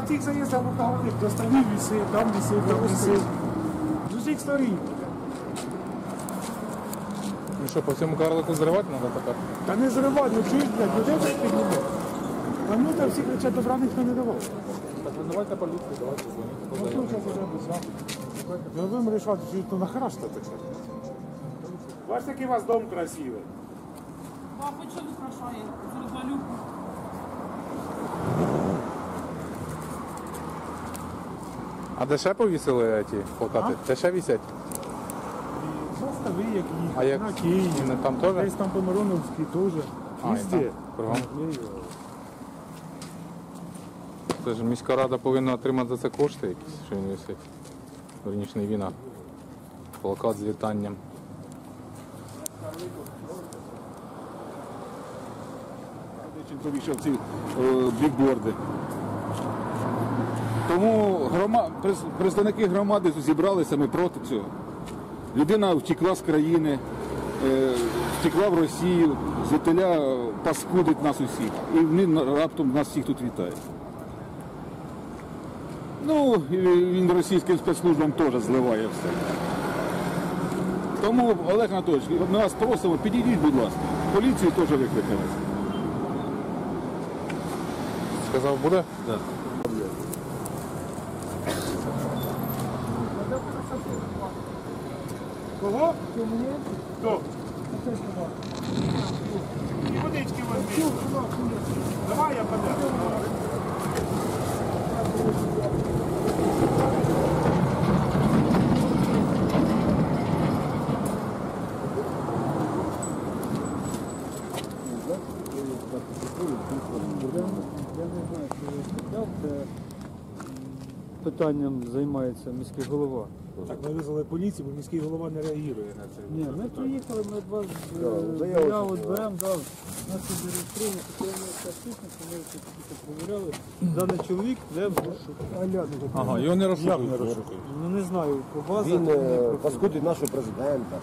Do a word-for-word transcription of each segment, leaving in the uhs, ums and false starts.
в цих заїздах рукавних доставів вісив, там вісив, там вісив. З усіх сторін. Ну що, по всьому карлику зривати треба тепер? Та не зривати, ну чуєш, блядь, людей вже підніме. Та ну там всі кричать, добра ніхто не давав. Так ви давайте поліцію, давайте дзвонити. Ну, що вже без вам? Ну, будемо рішати, що то нахера що таке? Бачите, який у вас дом красивий. Папа, що украшає? Розвалюку. А де ще повісили ті плакати? Де ще вісять? Застави, як їх, А як? на Києві. Ну, там теж? Десь там по Мироновській теж. А, і Везде. там, кругом. Це ж міська рада повинна отримати за це кошти якісь, що він висить. Верніше не він, а плакат з вітанням. Чим повішав ці е, бікборди. Тому грома... прес- представники громади тут зібралися, ми проти цього. Людина втекла з країни, е, втекла в Росію, звідтиля паскудить нас усіх. І він раптом нас всіх тут вітає. Ну, і він російським спецслужбам теж зливає все. Тому, Олег Анатолійович, ми вас просимо, підійдіть, будь ласка. Поліцію теж викликали. Сказав, буде? Так. Кого? Хто? І водички возьми. Давай я подам. Я не знаю, що ви сказав, це питанням займається міський голова. Так, ми визвали поліцію, бо міський голова не реагує на це. Ні, ми приїхали, ми від вас е, заяву беремо, дав, нас тут зареєстровано, що ми присутність, ми це тільки перевіряли. Даний чоловік не в розшуку. Ага, його не Як розшукують. не розшукують? Ну не знаю, по базах. Він не е, проходить. паскудить нашого президента.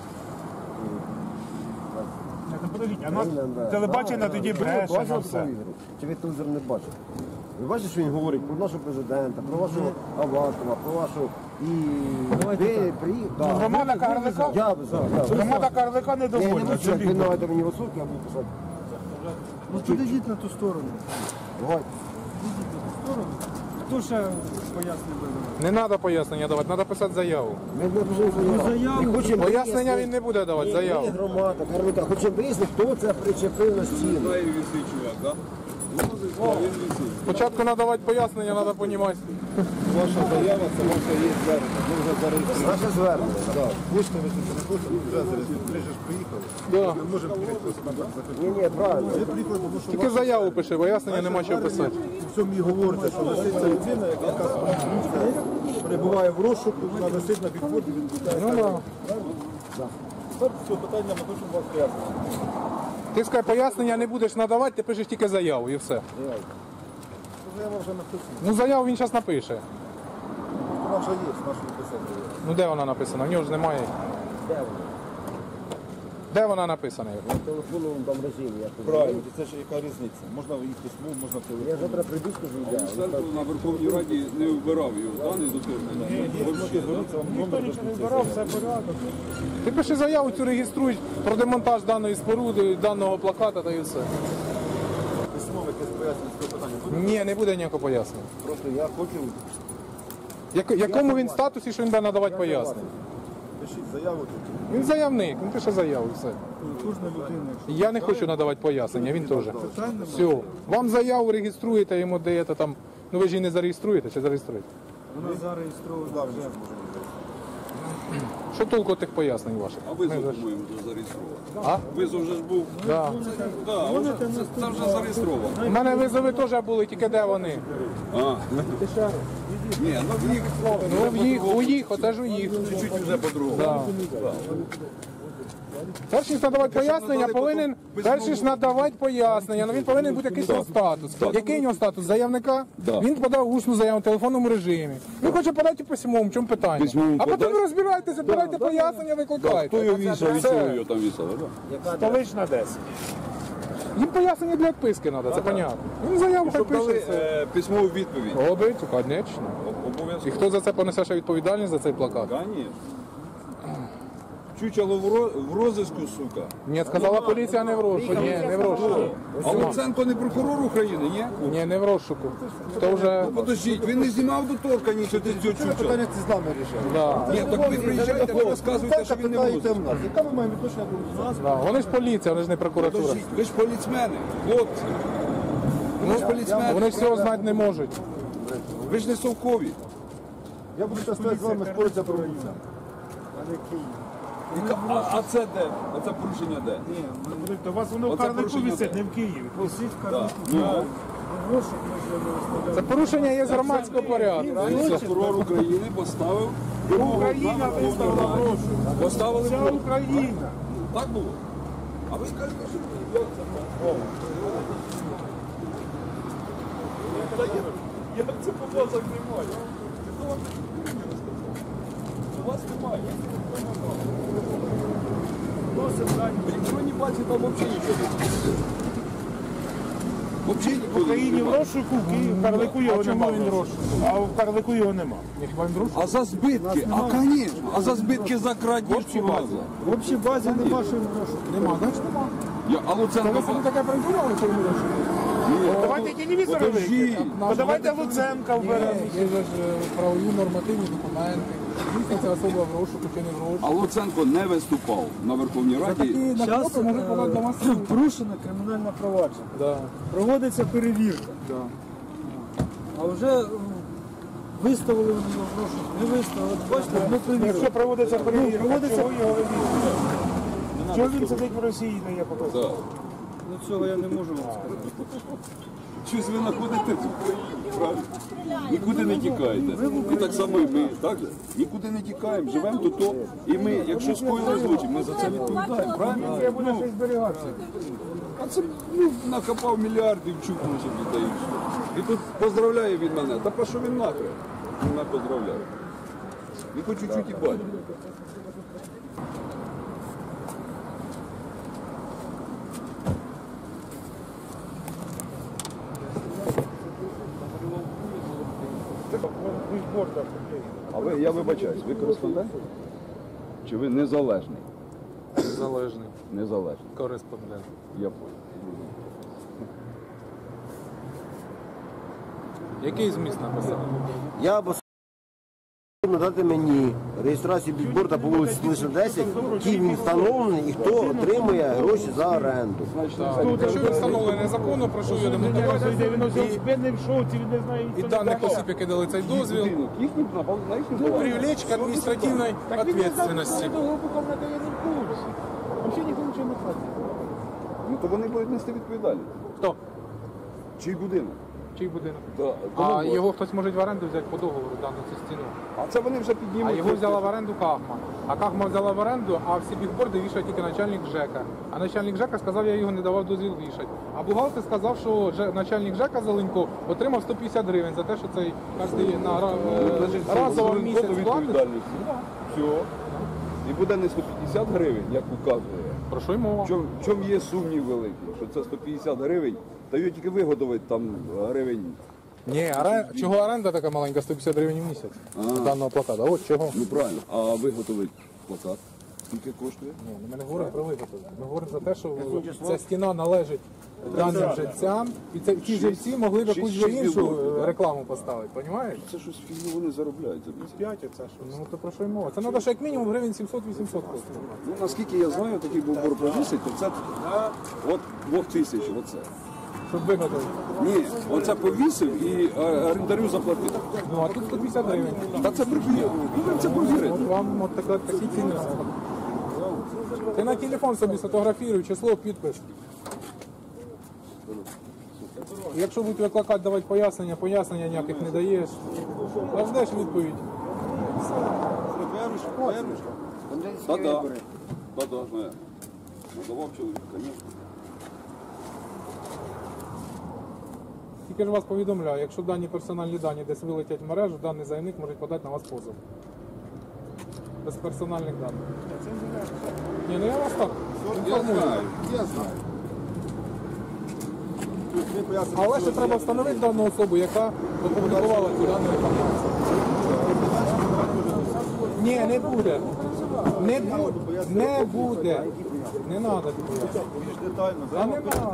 Так, ну подождіть, а нас Він, да. телебачення Да, тоді да. Ви бреше бачили на по все. телевізору? Чи ви телевізор не бачите? Ви бачите, що він говорить про нашого президента, про вашого Авакова, про вашу... І Давайте ви так. приїхали... Ну, громада Карлика? Я б за. Громада Карлика не Я не довольна. буду, як ви наведете мені висотки, я буду писати. Ну підійдіть на ту сторону. Давайте. Підійдіть на ту сторону. Хто ще пояснення буде? Не треба пояснення давати, треба писати заяву. Ми не дуже заяву. Ми хочемо Пояснення вияснити- він не буде давати, Ні, заяву. Ми громада, Карлика, хочемо вияснити, хто це причепив на стіну. Спочатку треба давати пояснення, треба розуміти. Ваша заява, це ваша є звернення. Ми вже зареєстрували. Наше звернення. Так, хочете ви тут не хочете, вже зареєстрували. Ми ж приїхали. Да. Ми можемо приїхати. Ні, ні, правильно. Ми приїхали, тому що Тільки заяву пиши, пояснення нема що писати. в цьому і говориться, що висить ця людина, яка перебуває в розшуку, вона висить на підході, він питає. Ну, да. Тепер з цього питання ми хочемо вас пояснити. Ти скажи, пояснення не будеш надавати, ти пишеш тільки заяву і все. Заява вже написана. Ну заяву він зараз напише. Вона вже є, наша написана. Ну де вона написана? В нього ж немає. Де воно? Де вона написана? На телефонному там режимі. Я тут Правильно, це ж яка різниця? Можна і письмо, можна в Я телефон. завтра прийду, скажу, я. На Верховній Раді не вбирав його, даний дотирний. Ніхто нічого не збирав, все порядок. Ти пиши заяву, цю реєструй про демонтаж даної споруди, даного плаката та і все. Письмо, якесь пояснення з цього питання. Ні, не буде ніякого пояснення. Просто я хочу. Як, якому він статусі, що він буде надавати пояснення? Пишіть заяву тут. Він заявник, він пише заяву і все. Кожна людина, якщо Я не хочу надавати пояснення, він теж. Все. Вам заяву реєструєте, йому даєте там. Ну ви ж її не зареєструєте чи зареєструєте? вона зареєстрована вже. Що толку тих пояснень ваших? А визов, Ми ж- по-моєму, вже зареєстрований. А? Визов вже ж був. Да. Так, вже- це, це вже зареєстровано. У мене визови теж були, тільки де вони? А. Ні, ну в їх Ну в їх, у їх, оце ж у їх. чуть-чуть вже по-другому. Да. Перш ніж надавати пояснення, повинен перш ніж надавати пояснення, ну він повинен бути якийсь його статус. Який у нього статус? Заявника? Да. Він подав усну заяву в телефонному режимі. Він хоче подати письмом, в чому питання? Письмом А потім подай. ви розбирайтеся, збирайте пояснення, викликайте. Хто його вісив, Все. вісив його там вісив, так? Столична десять. Їм пояснення для відписки треба, це понятно. Їм заяву хай Щоб дали пише. е, письмову відповідь. Робить, звісно. І Обов'язково. хто за це понесе ще відповідальність за цей плакат? Конечно. Чучело в, ро... в розиску, сука. Ні, сказала поліція не в розшуку. Ні, не в розшуку. А Луценко не прокурор України, ні? Ні, не в розшуку. То вже... Ну, подождіть, він не знімав доторканність від цього чучела. Питання це з нами рішили. Да. Ні, так ви приїжджаєте, ви розказуєте, що він не в розиску. в нас. Яка ми маємо відношення до нас? Да. Вони ж поліція, вони ж не прокуратура. Подождіть, ви ж поліцмени, хлопці. Ви ж поліцмени. Вони ж всього знати не можуть. Ви ж не совкові. Я буду зараз стояти з вами споритися про вулицю. Яка- А, а це де? А це порушення де? У вас воно в Оце Карлику порушення висить, де? не в Києві. Да. Ну, Це порушення є з громадського порядку. прокурор України поставив Україна виставила гроші. Поставили Вся вимогу. Україна. Так було? А ви скажете, що як це? О. Як це по базах немає? У вас немає. Електронні базі там взагалі нічого немає. Взагалі В ніколи Україні в немає. розшуку, в Києві, в Карлику його немає. А в Карлику його нема. А за збитки? А, звісно. А за збитки за крадіжку база. В общій базі нема що грошей. Нема, значить нема. Я, а Луценко... Ви собі таке придумали, що ви розшуку? Давайте телевізори Подожди. вийдете. Подавайте Луценка вберемо. Є ж е, правові нормативні документи. Дійсно, ця особа в розшуку чи не в розшуку. А Луценко не виступав на Верховній Такі Раді. на Зараз хлопці може подати до вас. порушено кримінальне провадження. Да. Проводиться перевірка. А вже м, виставили вони його в розшук, не виставили. От Бачите, ми перевірили. Якщо проводиться перевірка, проводиться- чого його вивізти? Чого він сидить в Росії, не є показати? Так. Ну цього я не можу вам сказати. Щось ви знаходитесь в Україні, правильно? Нікуди не тікаєте. І так само і ми, так же? Нікуди не тікаємо, живемо тут, то, і ми, якщо скоїли злочин, ми за це відповідаємо, правильно? Я буду щось зберігатися. А це ну, накопав мільярдів, чукнув собі та і все. І тут поздравляє від мене. Та про що він нахрен? Він мене поздравляє. Він хоч чуть-чуть і бачить. А ви, я вибачаюсь, ви кореспондент? Чи ви незалежний? Залежний Незалежний. кореспондент. Я понял. Який зміст написав? Я або надати мені реєстрацію бікборда по вулиці Столична десять, ким він встановлений і хто отримує гроші за оренду. Якщо він встановлений незаконно, прошу його демонтувати. Він ось в шоці, він не знає, І даних осіб, які дали цей дозвіл, Їхні на, на їхню балансі. привлечь к административной ответственности. Взагалі ніхто нічого не платить. Ну то вони будуть нести відповідальність. Хто? Чий будинок? Чий будинок? Да. А Кому його хтось може в оренду взяти по договору дану цю стіну. А це вони вже піднімуть. А його взяла в оренду Кахма. А Кахма взяла в оренду, а всі бігборди вішає тільки начальник ЖЕКа. А начальник ЖЕКа сказав, я його не давав дозвіл вішати. А бухгалтер сказав, що Же- начальник ЖЕКа Зеленко отримав сто п'ятдесят гривень за те, що цей кожен на ра- е, разово в місяць платить. відповідальність. Все. І буде не сто п'ятдесят гривень, як указує. Про що й мова? В чому, в чому є сумнів великий, що це сто п'ятдесят гривень, та його тільки вигодовують там гривень. Ні, оре... чого оренда така маленька, сто п'ятдесят гривень в місяць даного плаката. От чого. Ну правильно, а виготовить плакат. Скільки коштує? Ні, ми не говоримо про виготовлення. Ми говоримо за те, що ця стіна належить даним жильцям, і це, ті жильці могли б якусь вже іншу е, рекламу поставити, розумієш? Це щось фігню вони заробляють. за це. П'ять оце що. Ну то про що й мова? Це треба, що як мінімум гривень сімсот-вісімсот коштує. Ну, наскільки я знаю, такий бувбор повісить, то це от двох тисяч, оце. Щоб виготовити. Ні, оце повісив і е, орендарю заплатив. Ну а тут сто п'ятдесят гривень. Та це провірено. Це провірено. От вам от така, такі ціни. Ти на телефон собі сфотографіруй, число, підпис. Якщо будуть викликати, давати пояснення, пояснення ніяких не даєш, а ждеш відповідь. Та-да. Та-да, знаю. Надавав чоловік, звісно. Тільки ж вас повідомляю, якщо дані персональні дані десь вилетять в мережу, даний заявник може подати на вас позов. Без персональних даних. Ні, ну я вас так Я інформую. знаю. Я знаю. Але ще треба встановити дану особу, яка опублікувала цю дану інформацію. Ні, не буде. Не буде. Не буде. Не треба. Більш детально, А не треба.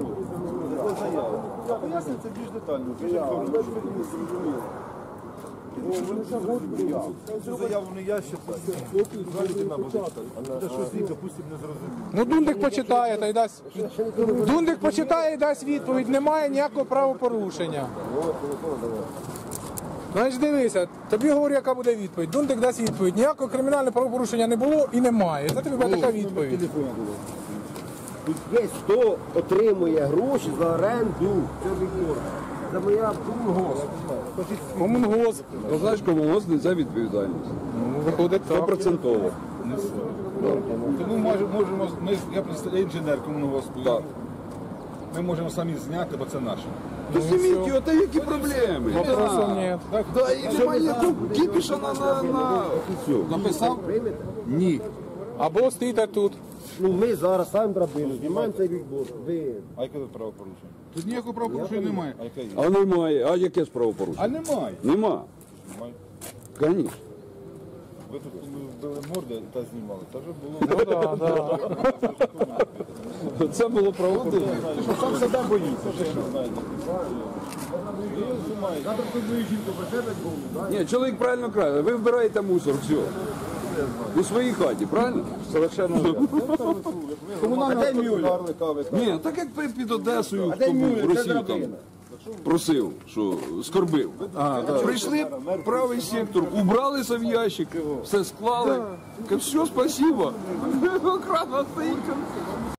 Пояснюю це більш детально. Цю заяву не я читаю. Людина буде читати. Це щось їй, допустим, не зрозуміло. Ну, Дундик почитає та й дасть. Дундик почитає і дасть відповідь. Немає ніякого правопорушення. Значить, дивися, тобі говорю, яка буде відповідь. Дундик дасть відповідь. Ніякого кримінального правопорушення не було і немає. Це тобі буде така відповідь. Тут є, хто отримує гроші за оренду Чорний Бор. Це моя комунгос. Комунгос. Ну, знаєш, комунгос несе відповідальність. Ну, виходить так. Стопроцентово. Тому може- можемо, ми, я представляю інженер комунгоспу. Так. Ми можемо самі зняти, бо це наше. То зніміть його, та які проблеми? Вопросу нет. Да, і немає кіпіша на, на, на... Написав? Ні. Або стійте тут. Ну ми зараз ставимо драбину, знімаємо цей бікборд. Ви А яке тут правопорушення? Тут ніякого правопорушення немає. А яке є? А немає. А яке ж правопорушення? А немає. Нема. Звісно. Ви тут коли били морди та знімали, це вже було. Ну, да, да. Це було правопорушення. Ти що сам себе боїться? Ти що знаєте? Ні, чоловік правильно каже, ви вбираєте мусор, все. У своїй хаті, правильно? Совершенно верно. Комунальний Мюллер. Ні, так як пи- під Одесою хто був в Росії там просив, що скорбив. Прийшли правий сектор, убралися в ящик, все склали. Кажуть, все, спасибо. Охрана стоїть.